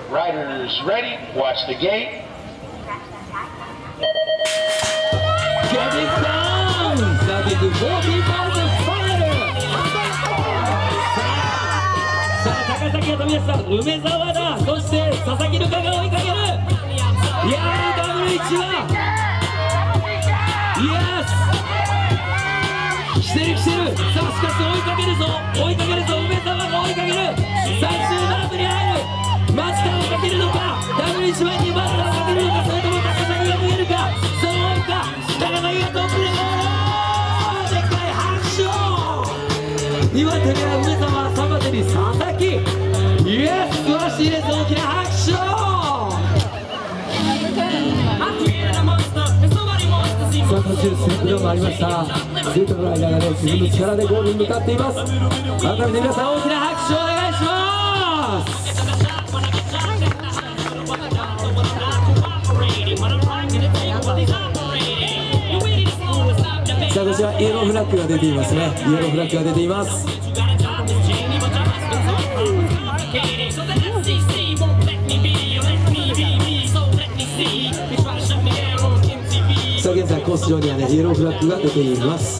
Riders ready, watch the gate. Get it down! 30-40 miles of fire! さあ、高崎が飛び出した梅沢だ。そして佐々木瑠香が追いかける。いやー、W1はイエス来てる来てる。さあ、しかし追いかけるぞ追いかけるぞ。梅沢が追いかける。最終ラップに入る。松田をかけるのか。W1 は2番手をかけるのか。それとも高崎が逃げるか。その追いか高崎がトップでゴール。でっかい拍手を。2番手には梅沢、3番手に佐々木。イエス素晴らしいです。大きな拍手を。さあ、途中スリップダウンもありました。スイートのライダーがね、自分の力でゴールに向かっています。改めて皆さん大きな拍手をお願いします。さあ、こちらイエローフラッグが出ていますね。イエローフラッグが出ています。さあ、現在コース上にはねイエローフラッグが出ています。